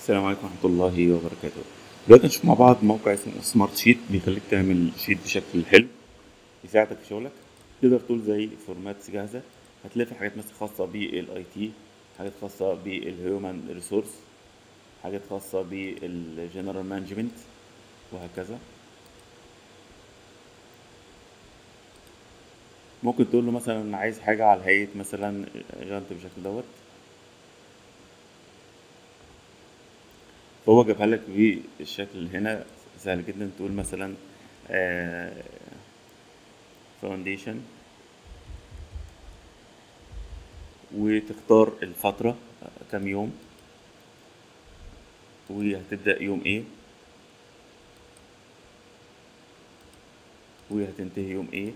السلام عليكم ورحمة الله وبركاته. دلوقتي نشوف مع بعض موقع اسمه سمارت شيت بيخليك تعمل شيت بشكل حلو يساعدك في شغلك. تقدر تقول زي فورماتس جاهزة، هتلاقي في حاجات مثلا خاصة بالاي تي، حاجات خاصة بالهيومن ريسورس، حاجات خاصة بالجنرال مانجمنت، وهكذا. ممكن تقول له مثلا عايز حاجة على هيئة مثلا جانت بالشكل دوت، فهو جابها لك بالشكل هنا. سهل جدا تقول مثلا فاونديشن، وتختار الفترة كام يوم، وهتبدأ يوم ايه وهتنتهي يوم ايه.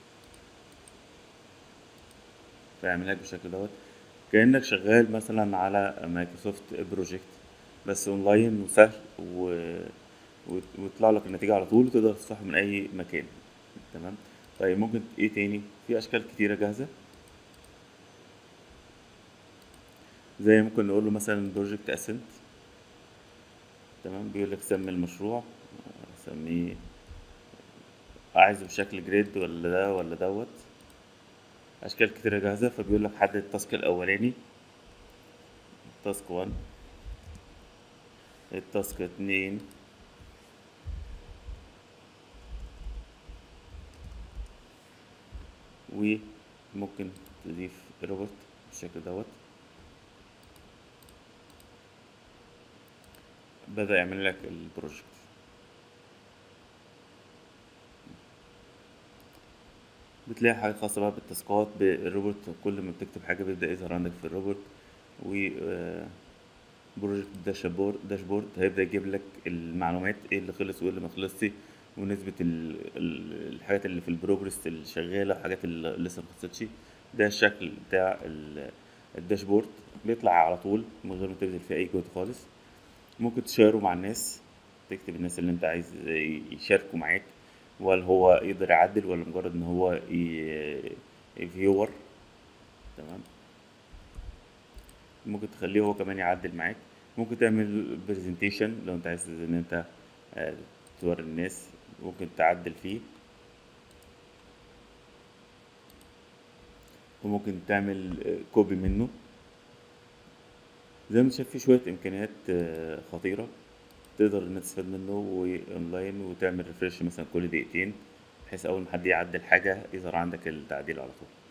فيعملها لك بالشكل دوت كأنك شغال مثلا على مايكروسوفت بروجكت، بس اونلاين وسهل ويطلع لك النتيجة على طول، وتقدر تفتحه من اي مكان. تمام. طيب ممكن ايه تاني؟ في اشكال كتيرة جاهزة، زي ممكن نقول له مثلا بروجكت اسنت. تمام. بيقول لك سمي المشروع، سميه عايزه بشكل جريد ولا ده ولا دوت. اشكال كتيرة جاهزة، فبيقول لك حدد التاسك الاولاني، تاسك 1، التاسك 2، وممكن تضيف روبوت بالشكل دوت. بدأ يعمل لك البروجكت. بتلاقي حاجة خاصة بقى بالتاسكات بالروبوت، كل ما بتكتب حاجة بيبدأ يظهر عندك في الروبوت. و بروجكت داشبورد هيبدأ يجيب لك المعلومات، ايه اللي خلص وايه اللي ما خلصش، ونسبة الحاجات اللي في البروجرس اللي شغالة، وحاجات اللي لسه ما خلصتش. ده الشكل بتاع الداشبورد، بيطلع على طول من غير ما تبذل فيه أي جهد خالص. ممكن تشيره مع الناس، تكتب الناس اللي انت عايز يشاركوا معاك، ولا هو يقدر يعدل، ولا مجرد ان هو فيور. تمام. ممكن تخليه هو كمان يعدل معاك. ممكن تعمل برزنتيشن لو انت عايز ان انت آه، توري الناس، ممكن تعدل فيه. وممكن تعمل كوبي منه. زي ما انت شايف فيه شوية امكانيات خطيرة، تقدر انك تستفاد منه واونلاين، وتعمل ريفرش مثلا كل دقيقتين، بحيث اول ما حد يعدل حاجة يظهر عندك التعديل على طول.